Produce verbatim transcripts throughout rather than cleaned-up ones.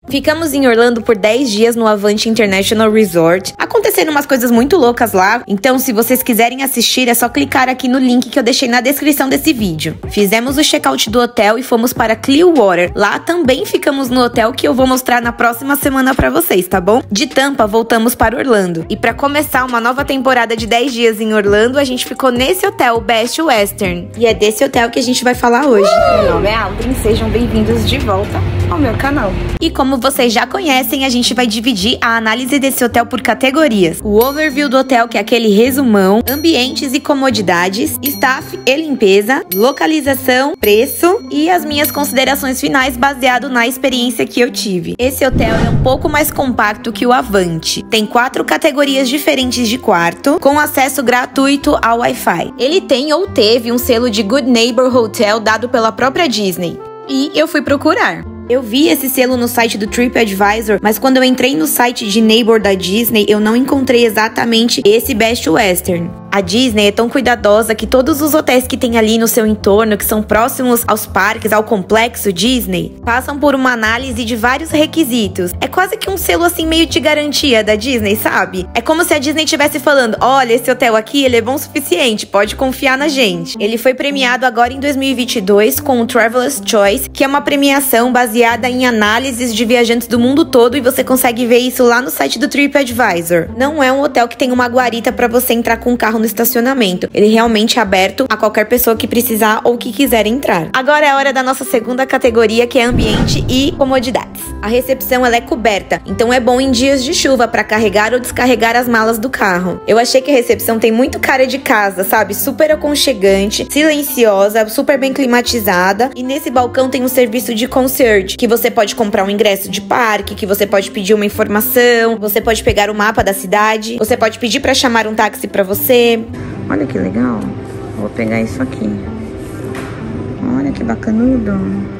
Ficamos em Orlando por dez dias no Avante International Resort. Aconteceram umas coisas muito loucas lá, então se vocês quiserem assistir é só clicar aqui no link que eu deixei na descrição desse vídeo. Fizemos o check-out do hotel e fomos para Clearwater. Lá também ficamos no hotel que eu vou mostrar na próxima semana pra vocês, tá bom? De Tampa, voltamos para Orlando. E pra começar uma nova temporada de dez dias em Orlando, a gente ficou nesse hotel, o Best Western. E é desse hotel que a gente vai falar hoje. Meu nome é Aldrin, sejam bem-vindos de volta ao meu canal. E como vocês já conhecem, a gente vai dividir a análise desse hotel por categorias. O overview do hotel, que é aquele resumão, ambientes e comodidades, staff e limpeza, localização, preço e as minhas considerações finais baseado na experiência que eu tive. Esse hotel é um pouco mais compacto que o Avante. Tem quatro categorias diferentes de quarto, com acesso gratuito ao Wi-Fi. Ele tem ou teve um selo de Good Neighbor Hotel dado pela própria Disney. E eu fui procurar. Eu vi esse selo no site do TripAdvisor, mas quando eu entrei no site de Neighbor da Disney, eu não encontrei exatamente esse Best Western. A Disney é tão cuidadosa que todos os hotéis que tem ali no seu entorno, que são próximos aos parques, ao complexo Disney, passam por uma análise de vários requisitos. É quase que um selo assim meio de garantia da Disney, sabe? É como se a Disney estivesse falando, olha, esse hotel aqui, ele é bom o suficiente, pode confiar na gente. Ele foi premiado agora em dois mil e vinte e dois com o Traveler's Choice, que é uma premiação baseada em análises de viajantes do mundo todo e você consegue ver isso lá no site do TripAdvisor. Não é um hotel que tem uma guarita para você entrar com o carro no estacionamento. Ele realmente é aberto a qualquer pessoa que precisar ou que quiser entrar. Agora é a hora da nossa segunda categoria, que é ambiente e comodidades. A recepção ela é coberta, então é bom em dias de chuva para carregar ou descarregar as malas do carro. Eu achei que a recepção tem muito cara de casa, sabe? Super aconchegante, silenciosa, super bem climatizada. E nesse balcão tem um serviço de concierge, que você pode comprar um ingresso de parque, que você pode pedir uma informação, você pode pegar o mapa da cidade, você pode pedir para chamar um táxi para você. Olha que legal. Vou pegar isso aqui. Olha que bacanudo.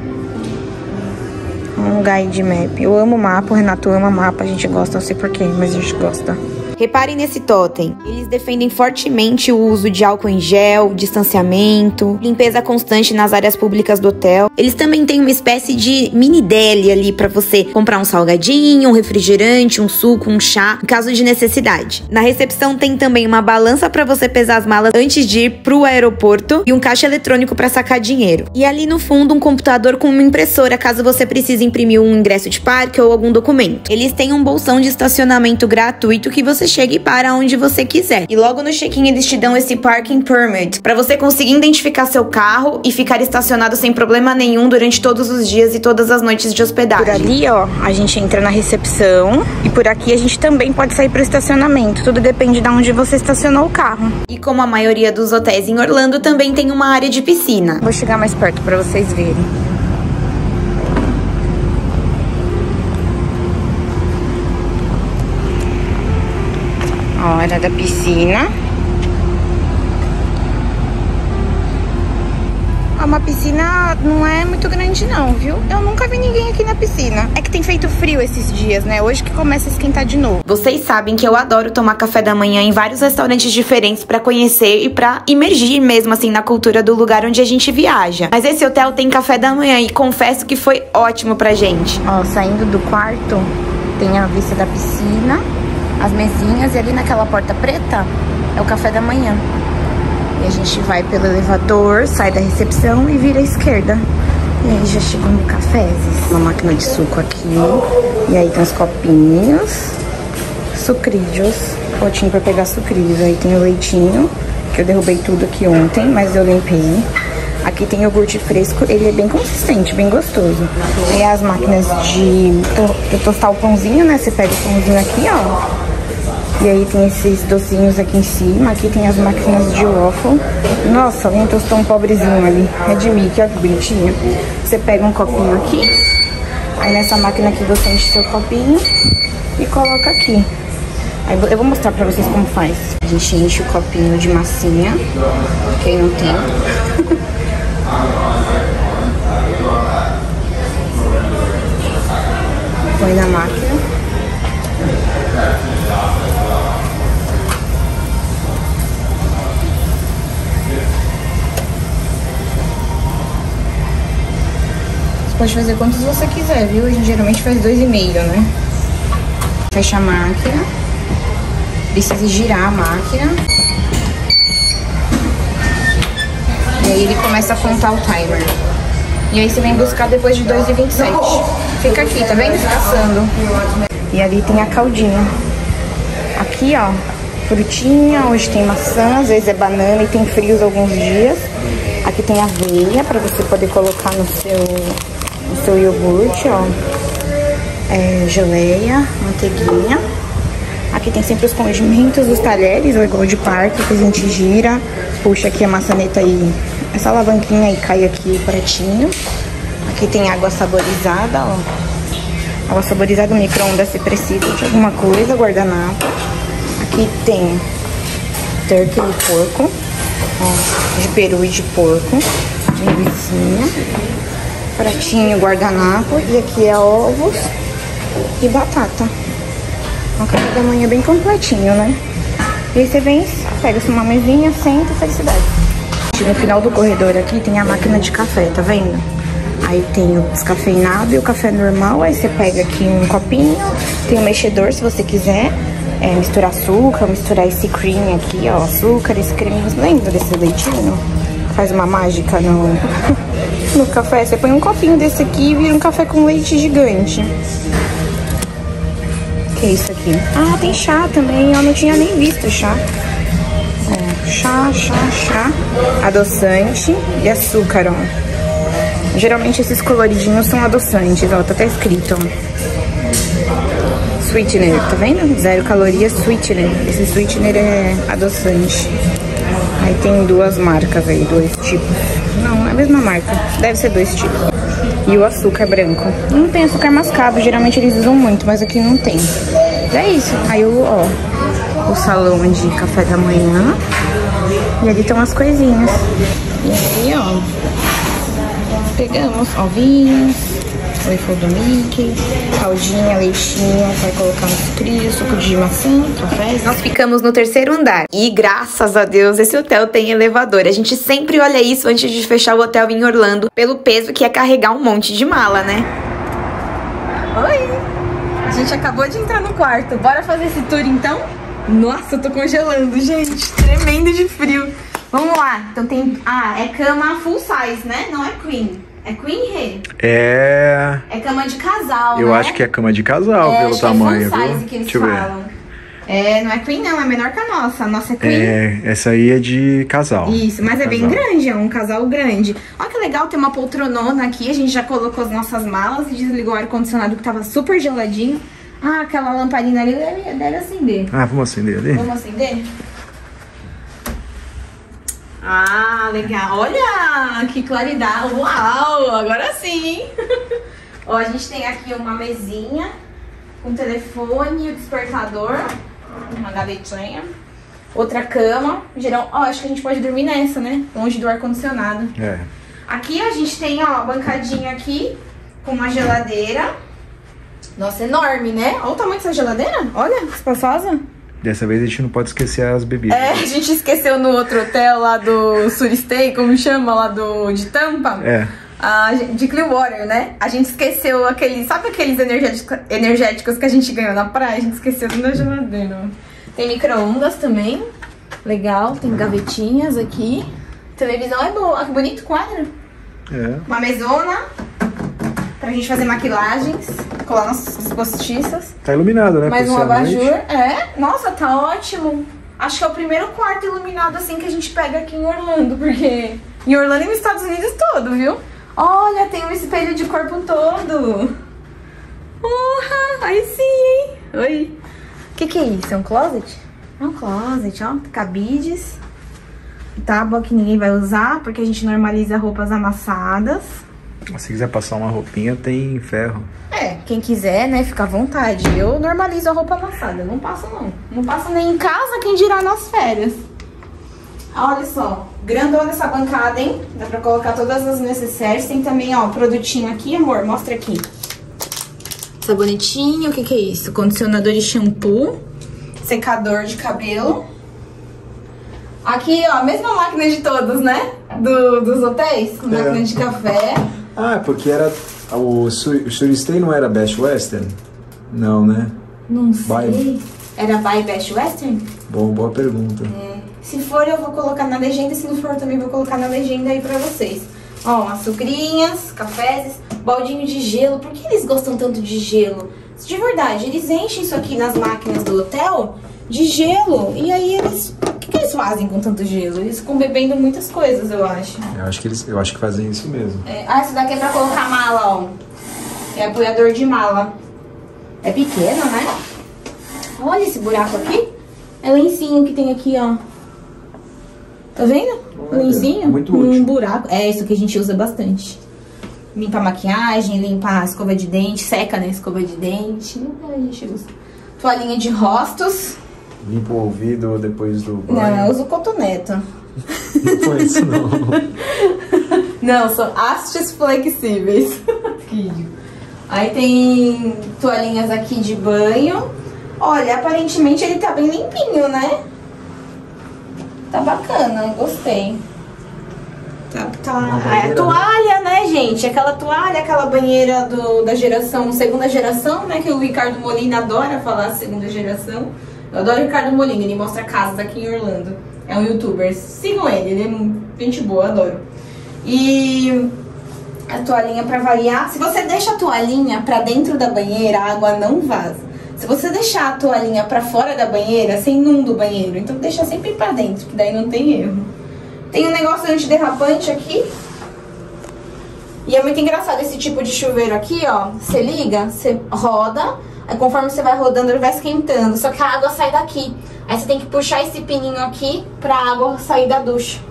Um guide map. Eu amo mapa, o Renato ama mapa. A gente gosta, não sei porquê, mas a gente gosta. Reparem nesse totem. Eles defendem fortemente o uso de álcool em gel, distanciamento, limpeza constante nas áreas públicas do hotel. Eles também têm uma espécie de mini deli ali para você comprar um salgadinho, um refrigerante, um suco, um chá, em caso de necessidade. Na recepção tem também uma balança para você pesar as malas antes de ir pro aeroporto e um caixa eletrônico para sacar dinheiro. E ali no fundo um computador com uma impressora caso você precise imprimir um ingresso de parque ou algum documento. Eles têm um bolsão de estacionamento gratuito que você chegue e para onde você quiser. E logo no check-in eles te dão esse parking permit para você conseguir identificar seu carro e ficar estacionado sem problema nenhum durante todos os dias e todas as noites de hospedagem. Por ali, ó, a gente entra na recepção e por aqui a gente também pode sair pro estacionamento. Tudo depende de onde você estacionou o carro. E como a maioria dos hotéis em Orlando, também tem uma área de piscina. Vou chegar mais perto para vocês verem. Hora da piscina. Uma piscina não é muito grande não, viu? Eu nunca vi ninguém aqui na piscina. É que tem feito frio esses dias, né? Hoje que começa a esquentar de novo. Vocês sabem que eu adoro tomar café da manhã em vários restaurantes diferentes pra conhecer e pra imergir mesmo assim na cultura do lugar onde a gente viaja. Mas esse hotel tem café da manhã e confesso que foi ótimo pra gente. Ó, saindo do quarto, tem a vista da piscina, as mesinhas, e ali naquela porta preta é o café da manhã. E a gente vai pelo elevador, sai da recepção e vira à esquerda. E aí já chegou no cafezes. Uma máquina de suco aqui. E aí tem os copinhos, sucrilhos, potinho pra pegar sucrilhos. Aí tem o leitinho, que eu derrubei tudo aqui ontem, mas eu limpei. Aqui tem iogurte fresco, ele é bem consistente, bem gostoso. E as máquinas de, to de tostar o pãozinho, né? Você pega o pãozinho aqui, ó. E aí tem esses docinhos aqui em cima. Aqui tem as máquinas de waffle. Nossa, alguém tostou um pobrezinho ali. É de Mickey, olha que bonitinho. Você pega um copinho aqui. Aí nessa máquina aqui você enche seu copinho e coloca aqui. Aí eu vou mostrar pra vocês como faz. A gente enche o copinho de massinha. Quem não tem. Põe na máquina. Pode fazer quantos você quiser, viu? A gente geralmente faz dois e meio, né? Fecha a máquina. Precisa girar a máquina. E aí ele começa a contar o timer. E aí você vem buscar depois de dois e vinte e sete. Fica aqui, tá vendo? Passando. E ali tem a caldinha. Aqui, ó, frutinha. Hoje tem maçã, às vezes é banana e tem frios alguns dias. Aqui tem aveia pra você poder colocar no seu, no seu iogurte, ó. É, geleia, manteiguinha. Aqui tem sempre os condimentos, os talheres, o igual de parque que a gente gira. Puxa aqui a maçaneta e essa alavanquinha e cai aqui o pratinho. Aqui tem água saborizada, ó. Água saborizada, micro-ondas se precisa de alguma coisa, guardanapo. Aqui tem turkey de porco, ó, de peru e de porco, linguicinha, pratinho, guardanapo. E aqui é ovos e batata. Um café da manhã bem completinho, né? E aí você vem, pega uma mesinha, senta, felicidade. No final do corredor aqui tem a máquina de café, tá vendo? Aí tem o descafeinado e o café normal. Aí você pega aqui um copinho, tem um mexedor se você quiser é, misturar açúcar, misturar esse cream aqui, ó, açúcar, esse creminho. Lembra desse leitinho? Faz uma mágica no, no café. Você põe um copinho desse aqui e vira um café com leite gigante. Que é isso aqui? Ah, tem chá também, eu não tinha nem visto chá. Ó, chá, chá, chá, adoçante e açúcar, ó. Geralmente esses coloridinhos são adoçantes, ó, tá até escrito, ó. Sweetener, tá vendo? Zero calorias, sweetener. Esse sweetener é adoçante. Aí tem duas marcas aí, dois tipos. Não, é a mesma marca, deve ser dois tipos. E o açúcar branco. Não tem açúcar mascavo, geralmente eles usam muito, mas aqui não tem. É isso. Aí, o, ó, o salão de café da manhã. E ali estão as coisinhas. E aqui, ó, pegamos ovinhos, waffle do Mickey, caldinha, leitinho, vai colocar no sucrilho, suco de maçã, café. Nós ficamos no terceiro andar e, graças a Deus, esse hotel tem elevador. A gente sempre olha isso antes de fechar o hotel em Orlando, pelo peso que é carregar um monte de mala, né? Oi! A gente acabou de entrar no quarto. Bora fazer esse tour, então? Nossa, eu tô congelando, gente. Tremendo de frio. Vamos lá. Então tem... Ah, é cama full size, né? Não é queen. É queen, Rê? É... É cama de casal, Eu né? acho que é cama de casal, é, pelo tamanho, é full size viu? que eles Deixa eu ver. falam. É, não é queen não, é menor que a nossa. A nossa é queen. É, essa aí é de casal. Isso, mas é casal. bem grande, é um casal grande. Olha que legal, tem uma poltronona aqui. A gente já colocou as nossas malas e desligou o ar-condicionado que tava super geladinho. Ah, aquela lamparina ali deve, deve acender. Ah, vamos acender ali? Vamos acender? Ah, legal. Olha, que claridade. Uau, agora sim. Ó, a gente tem aqui uma mesinha com telefone, o despertador, uma gavetinha, outra cama. Geral, ó, acho que a gente pode dormir nessa, né? Longe do ar-condicionado. É. Aqui a gente tem, ó, bancadinha aqui com uma geladeira. Nossa, enorme, né? Olha o tamanho dessa geladeira. Olha, espaçosa. Dessa vez a gente não pode esquecer as bebidas. É, a gente esqueceu no outro hotel lá do Surstay, como chama, lá do de Tampa. É. A, de Clearwater, né? A gente esqueceu aqueles, sabe aqueles energéticos, energéticos que a gente ganhou na praia? A gente esqueceu na geladeira. Tem micro-ondas também. Legal, tem gavetinhas aqui. Televisão é boa, que bonito quadro. É. Uma mesona pra gente fazer maquilagens, colar nossas postiças. Tá iluminado, né? Mais Por um ser à abajur. noite. É, nossa, tá ótimo. Acho que é o primeiro quarto iluminado assim que a gente pega aqui em Orlando, porque em Orlando e nos Estados Unidos todo, viu? Olha, tem um espelho de corpo todo. Porra, aí sim, hein? Oi. O que que é isso? É um closet? É um closet, ó. Cabides. Tábua que ninguém vai usar, porque a gente normaliza roupas amassadas. Se quiser passar uma roupinha, tem ferro. É, quem quiser, né, fica à vontade. Eu normalizo a roupa amassada, não passo não. Não passo nem em casa, quem dirá nas férias. Olha só, grandona essa bancada, hein? Dá pra colocar todas as necessárias. Tem também, ó, produtinho aqui, amor, mostra aqui. Sabonetinho, o que que é isso? Condicionador e shampoo. Secador de cabelo. Aqui, ó, a mesma máquina de todos, né? Do, dos hotéis, É. máquina de café. Ah, porque era O Surestay não era Best Western? Não, né? Não sei. Vai. Era Vai Best Western? Boa, boa pergunta. É. Se for, eu vou colocar na legenda. Se não for, também vou colocar na legenda aí pra vocês. Ó, açucrinhas, cafés, baldinho de gelo. Por que eles gostam tanto de gelo? De verdade, eles enchem isso aqui nas máquinas do hotel de gelo. E aí eles... O que, que eles fazem com tanto gelo? Eles ficam bebendo muitas coisas, eu acho. Eu acho que eles, eu acho que fazem isso mesmo. É, ah, esse daqui é pra colocar mala, ó. É apoiador de mala. É pequeno, né? Olha esse buraco aqui. É lencinho que tem aqui, ó. Tá vendo? Olha, lencinho. muito Um útil. buraco. É isso que a gente usa bastante. Limpa a maquiagem, limpa a escova de dente, seca, né? Escova de dente. A gente usa. Toalhinha de rostos. Limpa o ouvido depois do banho. Não, eu uso cotonete. Não foi isso, não. Não, são hastes flexíveis. Aí tem toalhinhas aqui de banho. Olha, aparentemente ele tá bem limpinho, né? Tá bacana, gostei. Tá, tá. Ah, é toalha, né, gente? Aquela toalha, aquela banheira do, da geração, segunda geração, né? Que o Ricardo Molina adora falar segunda geração. Eu adoro o Ricardo Molina, ele mostra casas aqui em Orlando. É um youtuber. Sigam ele, ele é gente boa, adoro. E a toalhinha pra variar. Se você deixa a toalhinha pra dentro da banheira, a água não vaza. Se você deixar a toalhinha pra fora da banheira, você inunda o banheiro. Então deixa sempre pra dentro, que daí não tem erro. Tem um negócio antiderrapante aqui. E é muito engraçado esse tipo de chuveiro aqui, ó. Você liga, você roda, aí conforme você vai rodando ele vai esquentando. Só que a água sai daqui. Aí você tem que puxar esse pininho aqui pra água sair da ducha.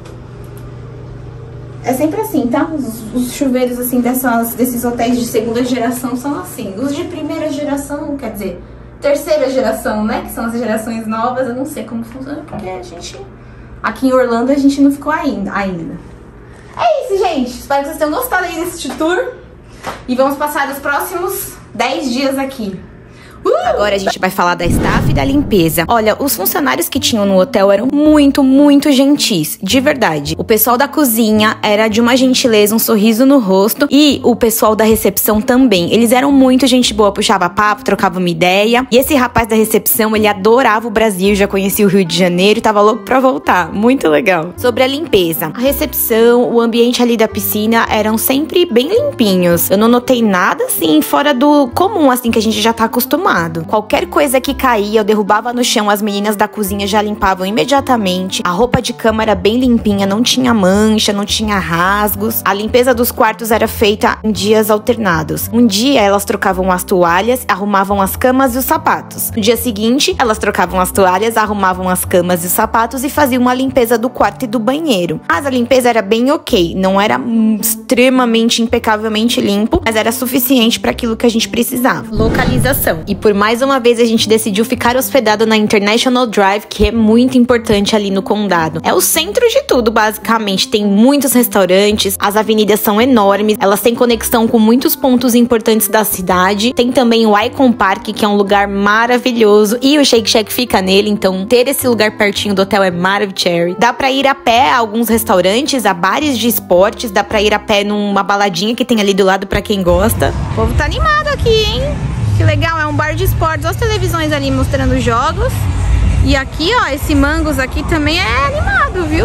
É sempre assim, tá? Os, os chuveiros assim dessas, desses hotéis de segunda geração são assim. Os de primeira geração, quer dizer, terceira geração, né? Que são as gerações novas, eu não sei como funciona, porque a gente... Aqui em Orlando a gente não ficou ainda, ainda. É isso, gente. Espero que vocês tenham gostado aí desse tour. E vamos passar os próximos dez dias aqui. Uh! Agora a gente vai falar da staff e da limpeza. Olha, os funcionários que tinham no hotel eram muito, muito gentis, de verdade. O pessoal da cozinha era de uma gentileza, um sorriso no rosto. E o pessoal da recepção também. Eles eram muito gente boa, puxava papo, trocava uma ideia. E esse rapaz da recepção, ele adorava o Brasil, já conhecia o Rio de Janeiro e tava louco pra voltar. Muito legal. Sobre a limpeza. A recepção, o ambiente ali da piscina eram sempre bem limpinhos. Eu não notei nada assim, fora do comum, assim, que a gente já tá acostumado. Qualquer coisa que caía, eu derrubava no chão, as meninas da cozinha já limpavam imediatamente. A roupa de cama era bem limpinha, não tinha mancha, não tinha rasgos. A limpeza dos quartos era feita em dias alternados. Um dia elas trocavam as toalhas, arrumavam as camas e os sapatos. No dia seguinte, elas trocavam as toalhas, arrumavam as camas e os sapatos e faziam uma limpeza do quarto e do banheiro. Mas a limpeza era bem ok, não era hum, extremamente, impecavelmente limpo, mas era suficiente para aquilo que a gente precisava. Localização. E por mais uma vez a gente decidiu ficar hospedado na International Drive, que é muito importante ali no condado. É o centro de tudo, basicamente. Tem muitos restaurantes, as avenidas são enormes, elas têm conexão com muitos pontos importantes da cidade. Tem também o Icon Park, que é um lugar maravilhoso, e o Shake Shack fica nele, então ter esse lugar pertinho do hotel é maravilhoso. Dá pra ir a pé a alguns restaurantes, a bares de esportes, dá pra ir a pé numa baladinha que tem ali do lado pra quem gosta. O povo tá animado aqui, hein? Que legal, é um bar de esportes, olha as televisões ali mostrando jogos. E aqui, ó, esse Mangos aqui também é animado, viu?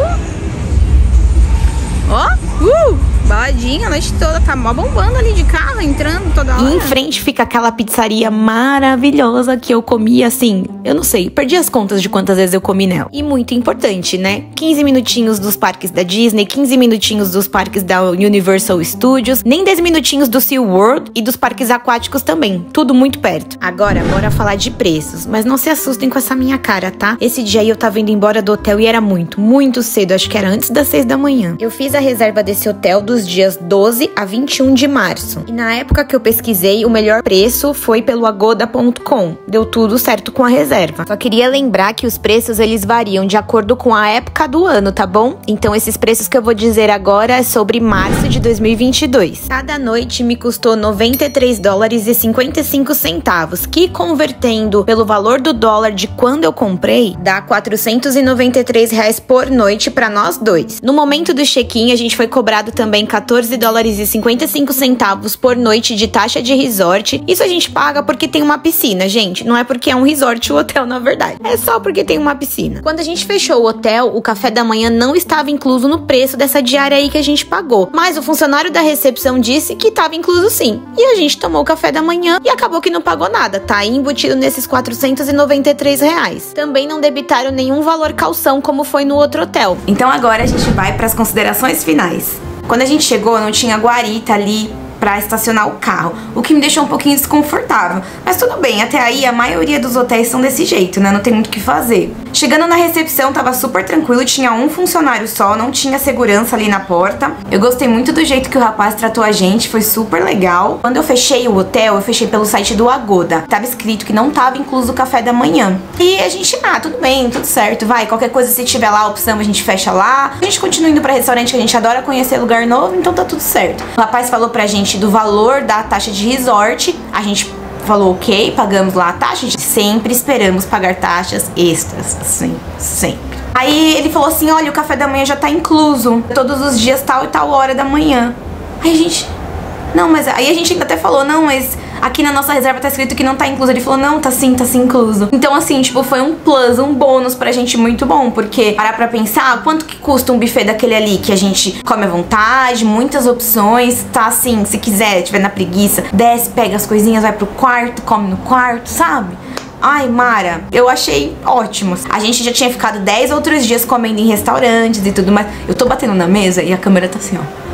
Ó, uh, baladinha a noite toda, tá mó bombando ali de carro, entrando toda hora. E em frente fica aquela pizzaria maravilhosa que eu comi, assim, eu não sei, perdi as contas de quantas vezes eu comi nela. E muito importante, né? quinze minutinhos dos parques da Disney, quinze minutinhos dos parques da Universal Studios, nem dez minutinhos do SeaWorld e dos parques aquáticos também, tudo muito perto. Agora, bora falar de preços, mas não se assustem com essa minha cara, tá? Esse dia aí eu tava indo embora do hotel e era muito, muito cedo, acho que era antes das seis da manhã. Eu fiz a reserva desse hotel dos dias doze a vinte e um de março. E na época que eu pesquisei, o melhor preço foi pelo agoda ponto com. Deu tudo certo com a reserva. Só queria lembrar que os preços eles variam de acordo com a época do ano, tá bom? Então esses preços que eu vou dizer agora é sobre março de dois mil e vinte e dois. Cada noite me custou noventa e três dólares e cinquenta e cinco centavos, que convertendo pelo valor do dólar de quando eu comprei, dá quatrocentos e noventa e três reais por noite pra nós dois. No momento do check-in, a gente foi cobrado também também quatorze dólares e cinquenta e cinco centavos por noite de taxa de resort. Isso a gente paga porque tem uma piscina, gente. Não é porque é um resort o hotel, na verdade. É só porque tem uma piscina. Quando a gente fechou o hotel, o café da manhã não estava incluso no preço dessa diária aí que a gente pagou. Mas o funcionário da recepção disse que estava incluso sim. E a gente tomou o café da manhã e acabou que não pagou nada. Tá aí embutido nesses quatrocentos e noventa e três reais. Também não debitaram nenhum valor calção como foi no outro hotel. Então agora a gente vai para as considerações finais. Quando a gente chegou, não tinha guarita ali pra estacionar o carro, o que me deixou um pouquinho desconfortável. Mas tudo bem, até aí a maioria dos hotéis são desse jeito, né? Não tem muito o que fazer. Chegando na recepção, tava super tranquilo, tinha um funcionário só, não tinha segurança ali na porta. Eu gostei muito do jeito que o rapaz tratou a gente, foi super legal. Quando eu fechei o hotel, eu fechei pelo site do Agoda. Tava escrito que não tava incluso o café da manhã. E a gente, ah, tudo bem, tudo certo, vai. Qualquer coisa, se tiver lá a opção, a gente fecha lá. A gente continua indo pra restaurante, que a gente adora conhecer lugar novo, então tá tudo certo. O rapaz falou pra gente do valor da taxa de resort. A gente falou ok, pagamos lá a taxa. A gente sempre esperamos pagar taxas extras, assim, sempre. Aí ele falou assim, olha, o café da manhã já tá incluso, todos os dias tal e tal hora da manhã. Aí a gente, não, mas aí a gente ainda até falou, não, mas aqui na nossa reserva tá escrito que não tá incluso. Ele falou, não, tá sim, tá sim incluso. Então assim, tipo, foi um plus, um bônus pra gente muito bom, porque parar pra pensar, quanto que custa um buffet daquele ali, que a gente come à vontade, muitas opções, tá assim, se quiser, tiver na preguiça, desce, pega as coisinhas, vai pro quarto, come no quarto, sabe? Ai, Mara, eu achei ótimos. A gente já tinha ficado dez outros dias comendo em restaurantes e tudo mais. Eu tô batendo na mesa e a câmera tá assim, ó.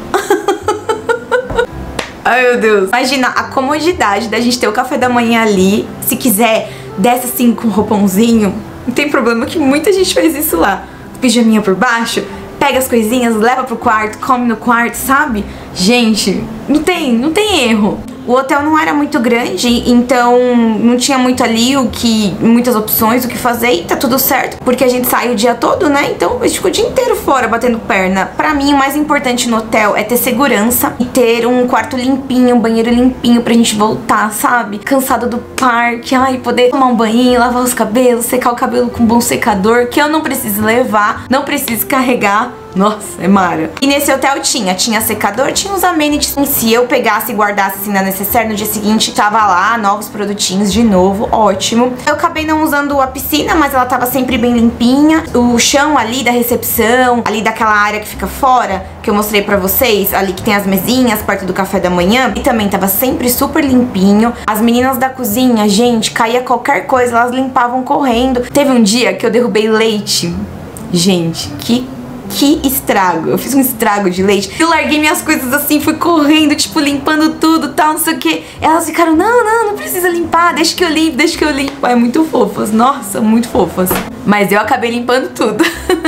Ai, meu Deus. Imagina a comodidade da gente ter o café da manhã ali. Se quiser, desce assim com um roupãozinho. Não tem problema que muita gente faz isso lá. Pijaminha por baixo, pega as coisinhas, leva pro quarto, come no quarto, sabe? Gente, não tem, não tem erro. O hotel não era muito grande, então não tinha muito ali o que, muitas opções, o que fazer, e tá tudo certo, porque a gente sai o dia todo, né? Então a gente ficou o dia inteiro fora batendo perna. Pra mim, o mais importante no hotel é ter segurança e ter um quarto limpinho, um banheiro limpinho pra gente voltar, sabe? Cansada do parque, ai, poder tomar um banho, lavar os cabelos, secar o cabelo com um bom secador, que eu não preciso levar, não preciso carregar. Nossa, é mara. E nesse hotel tinha, tinha secador, tinha uns amenities. Se eu pegasse e guardasse assim na necessaire, no dia seguinte tava lá, novos produtinhos de novo, ótimo. Eu acabei não usando a piscina, mas ela tava sempre bem limpinha. O chão ali da recepção, ali daquela área que fica fora, que eu mostrei pra vocês, ali que tem as mesinhas perto do café da manhã, e também tava sempre super limpinho. As meninas da cozinha, gente, caía qualquer coisa, elas limpavam correndo. Teve um dia que eu derrubei leite. Gente, que Que estrago, eu fiz um estrago de leite. Eu larguei minhas coisas assim, fui correndo, tipo, limpando tudo, tal, não sei o que. Elas ficaram, não, não, não precisa limpar, deixa que eu limpo, deixa que eu limpo. É muito fofas, nossa, muito fofas. Mas eu acabei limpando tudo.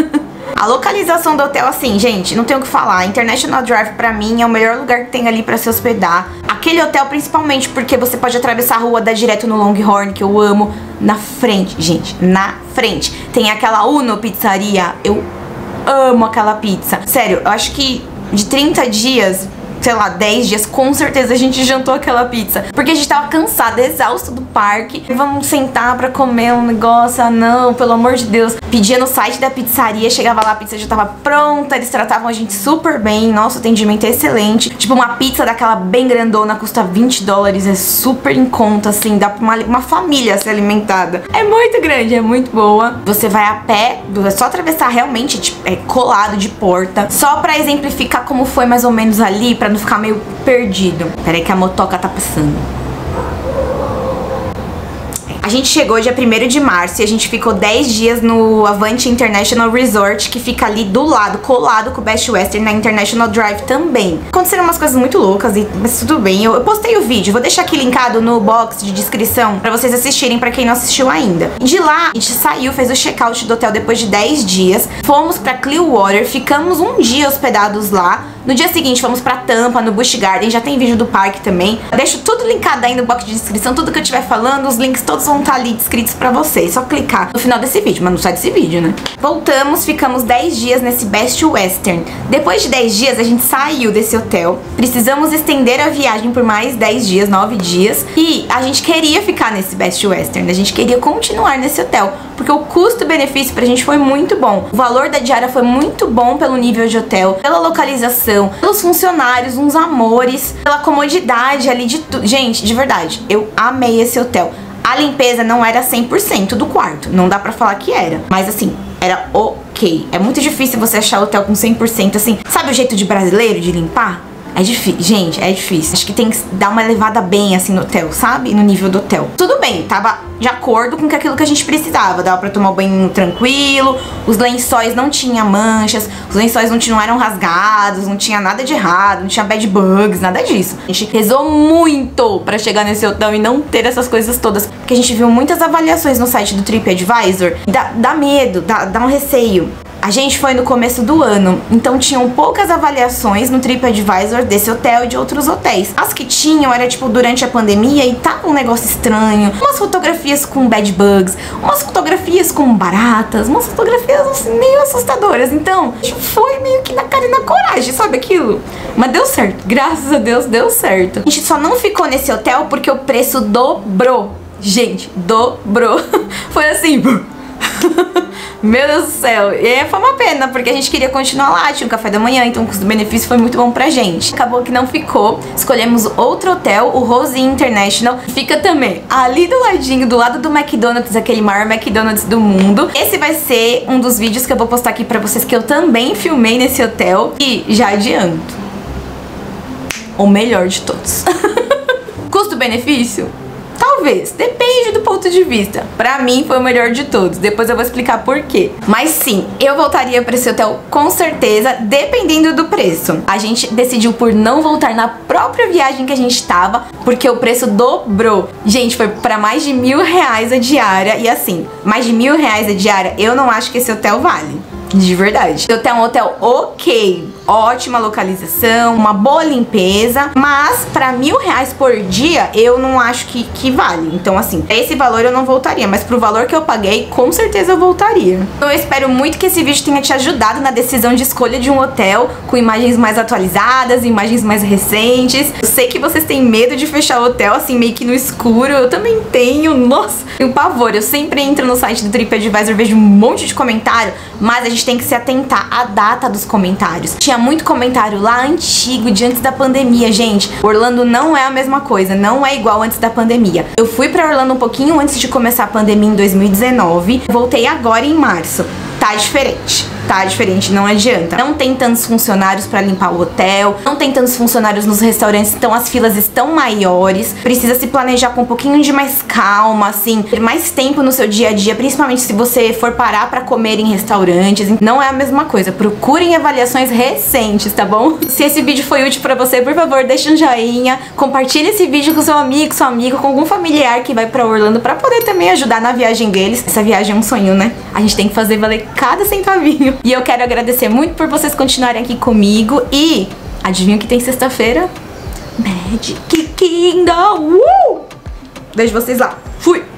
A localização do hotel, assim, gente, não tenho o que falar. International Drive, pra mim, é o melhor lugar que tem ali pra se hospedar. Aquele hotel, principalmente, porque você pode atravessar a rua, dar direto no Longhorn, que eu amo. Na frente, gente, na frente. Tem aquela Uno Pizzaria, eu amo aquela pizza. Sério, eu acho que de trinta dias, sei lá, dez dias, com certeza a gente jantou aquela pizza. Porque a gente tava cansada, exausta do parque. Vamos sentar pra comer um negócio. Ah, não, pelo amor de Deus. Pedia no site da pizzaria, chegava lá, a pizza já tava pronta. Eles tratavam a gente super bem. Nosso atendimento é excelente. Tipo, uma pizza daquela bem grandona custa vinte dólares. É super em conta, assim. Dá pra uma, uma família ser alimentada. É muito grande, é muito boa. Você vai a pé, é só atravessar realmente, tipo, é colado de porta. Só pra exemplificar como foi mais ou menos ali, pra não ficar meio perdido. Peraí que a motoca tá passando. A gente chegou dia primeiro de março e a gente ficou dez dias no Avanti International Resort, que fica ali do lado, colado com o Best Western, na International Drive também. Aconteceram umas coisas muito loucas, e, mas tudo bem. Eu, eu postei o vídeo, vou deixar aqui linkado no box de descrição pra vocês assistirem, pra quem não assistiu ainda. De lá, a gente saiu, fez o check-out do hotel depois de dez dias. Fomos pra Clearwater, ficamos um dia hospedados lá. No dia seguinte, fomos pra Tampa, no Busch Garden. Já tem vídeo do parque também. Deixo tudo linkado aí no box de descrição, tudo que eu estiver falando. Os links todos vão vão estar ali descritos pra vocês. Só clicar no final desse vídeo, mas não sai desse vídeo, né? Voltamos, ficamos dez dias nesse Best Western. Depois de dez dias, a gente saiu desse hotel. Precisamos estender a viagem por mais dez dias, nove dias. E a gente queria ficar nesse Best Western. A gente queria continuar nesse hotel, porque o custo-benefício pra gente foi muito bom. O valor da diária foi muito bom pelo nível de hotel, pela localização, pelos funcionários, uns amores, pela comodidade ali de tudo. Gente, de verdade, eu amei esse hotel. A limpeza não era cem por cento do quarto, não dá pra falar que era, mas assim, era ok. É muito difícil você achar hotel com cem por cento assim. Sabe o jeito de brasileiro de limpar? É difícil, gente, é difícil. Acho que tem que dar uma elevada bem assim no hotel, sabe? No nível do hotel. Tudo bem, tava de acordo com aquilo que a gente precisava. Dava pra tomar o banho tranquilo, os lençóis não tinham manchas, os lençóis não, tinham, não eram rasgados, não tinha nada de errado, não tinha bad bugs, nada disso. A gente rezou muito pra chegar nesse hotel e não ter essas coisas todas, porque a gente viu muitas avaliações no site do TripAdvisor. Dá, dá medo, dá, dá um receio. A gente foi no começo do ano, então tinham poucas avaliações no TripAdvisor desse hotel e de outros hotéis. As que tinham era tipo durante a pandemia e tava um negócio estranho, umas fotografias com bad bugs, umas fotografias com baratas, umas fotografias assim, meio assustadoras. Então, a gente foi meio que na cara e na coragem, sabe aquilo? Mas deu certo, graças a Deus deu certo. A gente só não ficou nesse hotel porque o preço dobrou. Gente, dobrou. Foi assim... Meu Deus do céu. E aí foi uma pena, porque a gente queria continuar lá, tinha um café da manhã, então o custo-benefício foi muito bom pra gente. Acabou que não ficou. Escolhemos outro hotel, o Rose International. Fica também ali do ladinho, do lado do McDonald's, aquele maior McDonald's do mundo. Esse vai ser um dos vídeos que eu vou postar aqui pra vocês, que eu também filmei nesse hotel. E já adianto, o melhor de todos. Custo-benefício? Talvez, depende do ponto de vista. Pra mim foi o melhor de todos, depois eu vou explicar por quê. Mas sim, eu voltaria pra esse hotel com certeza, dependendo do preço. A gente decidiu por não voltar na própria viagem que a gente tava, porque o preço dobrou. Gente, foi pra mais de mil reais a diária. E assim, mais de mil reais a diária, eu não acho que esse hotel vale. De verdade. O hotel é um hotel ok, ótima localização, uma boa limpeza, mas pra mil reais por dia eu não acho que, que vale. Então assim, esse valor eu não voltaria, mas pro valor que eu paguei, com certeza eu voltaria. Então eu espero muito que esse vídeo tenha te ajudado na decisão de escolha de um hotel com imagens mais atualizadas, imagens mais recentes. Eu sei que vocês têm medo de fechar o hotel assim meio que no escuro, eu também tenho, nossa, tenho pavor. Eu sempre entro no site do TripAdvisor, vejo um monte de comentário, mas a gente tem que se atentar à data dos comentários. Tinha muito comentário lá antigo, de antes da pandemia, gente. Orlando não é a mesma coisa, não é igual antes da pandemia. Eu fui pra Orlando um pouquinho antes de começar a pandemia em dois mil e dezenove, voltei agora em março. Tá diferente. Tá diferente, não adianta. Não tem tantos funcionários pra limpar o hotel, não tem tantos funcionários nos restaurantes, então as filas estão maiores. Precisa se planejar com um pouquinho de mais calma, assim, ter mais tempo no seu dia a dia, principalmente se você for parar pra comer em restaurantes. Não é a mesma coisa. Procurem avaliações recentes, tá bom? Se esse vídeo foi útil pra você, por favor, deixa um joinha, compartilha esse vídeo com seu amigo, seu amigo, com algum familiar que vai pra Orlando, pra poder também ajudar na viagem deles. Essa viagem é um sonho, né? A gente tem que fazer valer cada centavinho. E eu quero agradecer muito por vocês continuarem aqui comigo. E adivinha que tem sexta-feira? Magic Kingdom! Uh! Vejo vocês lá. Fui!